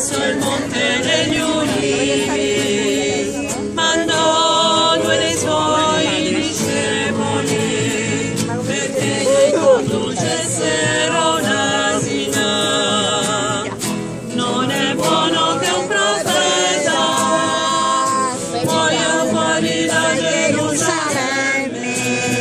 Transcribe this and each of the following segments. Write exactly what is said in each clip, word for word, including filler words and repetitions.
presso il monte degli ulivi, mandò due dei suoi discepoli perché gli conducessero un'asina. Non è buono che un profeta muoia fuori da Gerusalemme.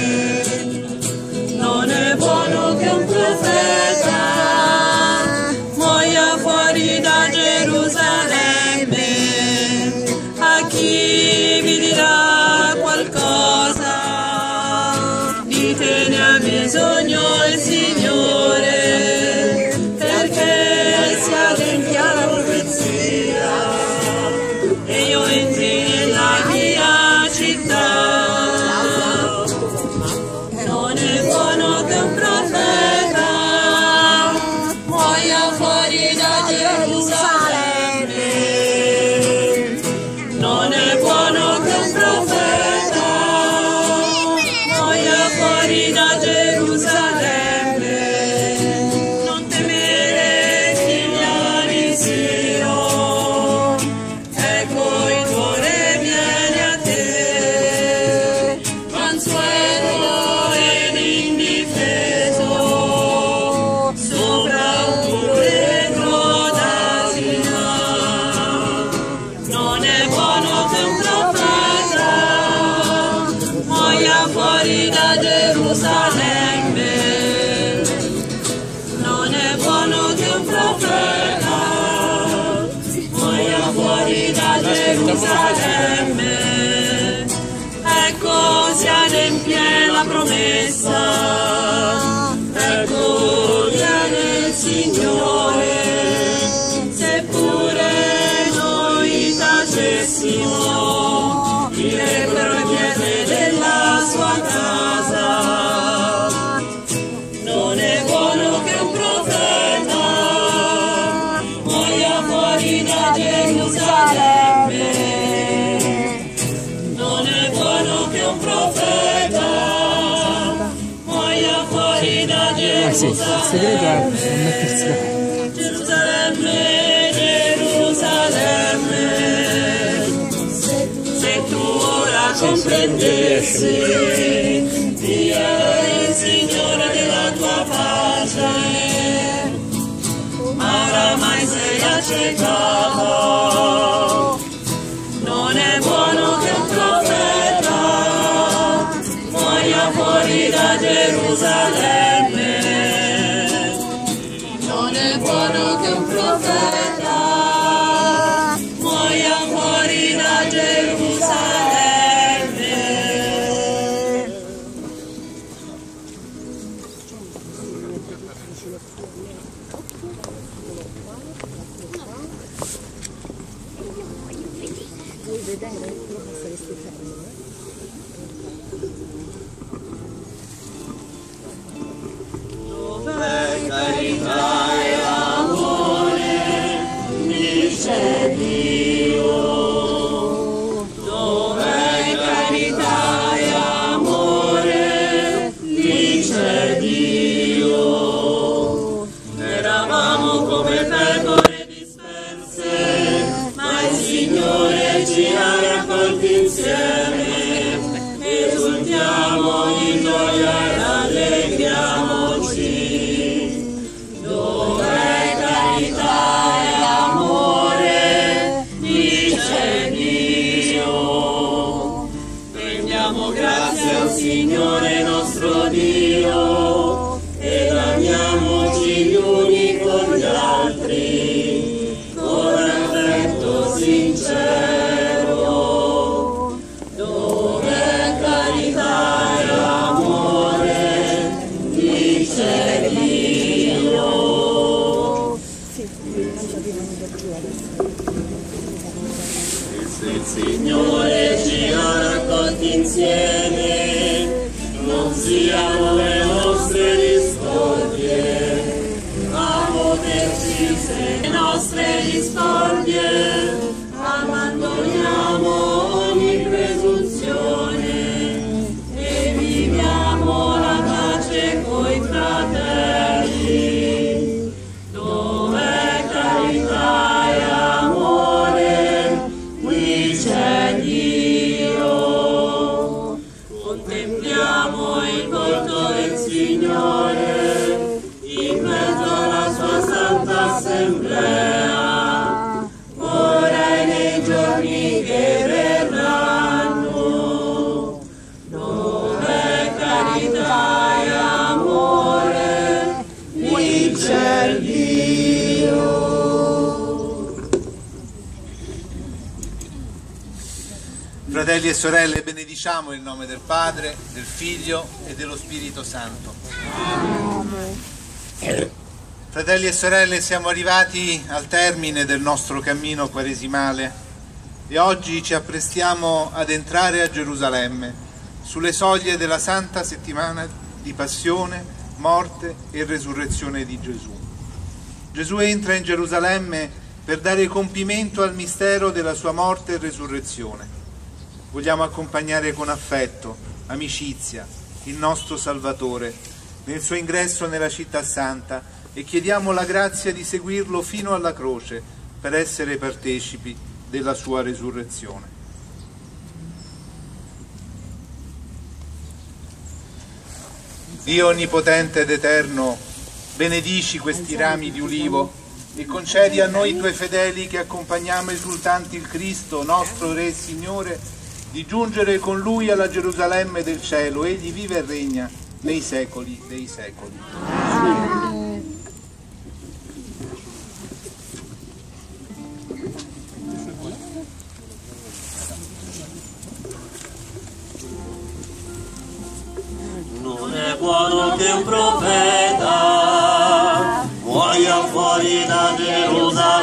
Non è buono che un profeta muoia fuori da Gerusalemme. A chi vi dirà qualcosa, ditene ha bisogno il Signore, perché si adempia la profezia e io entri nella mia città. Non è buono che un profeta muoia fuori da Gerusalemme. Non è buono che un profeta muoia fuori da Gerusalemme. Non temere, figlia di Sion, ecco il tuo re viene a te, mansueto ed indifeso, sopra un puledro d'asina. Non è buono che un profeta muoia fuori da Gerusalemme. Non è buono che un profeta muoia fuori da Gerusalemme. Ecco si adempie la promessa, ecco viene il Signore, seppure noi tacessimo, direbbero le pietre della sua casa. Non è buono che un profeta muoia fuori da Gerusalemme. Non è buono che un profeta muoia fuori da Gerusalemme. Gerusalemme, Gerusalemme, se tu ora comprendessi chi è il Signore della tua pace, ma oramai sei accecato. Non è buono che un profeta muoia fuori da Gerusalemme. Non è buono che un profeta muoia fuori da Gerusalemme. Dov'è carità e amore, dice Dio. Dov'è carità e amore, dice Dio. Eravamo come pecore disperse, ma il Signore ci ha raccolti insieme. Esultiamo in gioia e allegriamoci. Dov'è carità e amore, dice Dio. Rendiamo grazie al Signore nostro Dio ed amiamoci gli uni con gli altri con affetto sincero. Dov'è carità e amore, dice Dio. Se il Signore ci ha raccolti insieme, non siano le nostre discordie a poterci se le nostre discordie abbandoniamo ogni presunzione e viviamo la pace coi fratelli. Dov'è carità e vincer Dio. Fratelli e sorelle, benediciamo il nome del Padre, del Figlio e dello Spirito Santo. Fratelli e sorelle, siamo arrivati al termine del nostro cammino quaresimale e oggi ci apprestiamo ad entrare a Gerusalemme, sulle soglie della Santa Settimana di Passione, Morte e Resurrezione di Gesù. Gesù entra in Gerusalemme per dare compimento al mistero della sua morte e resurrezione. Vogliamo accompagnare con affetto, amicizia, il nostro Salvatore nel suo ingresso nella città santa e chiediamo la grazia di seguirlo fino alla croce per essere partecipi della sua resurrezione. Dio onnipotente ed eterno, benedici questi rami di ulivo e concedi a noi tuoi fedeli che accompagniamo esultanti il Cristo, nostro Re e Signore, di giungere con Lui alla Gerusalemme del cielo. Egli vive e regna nei secoli dei secoli. Amen. Non è buono che un profeta muoia fuori da Gerusalemme.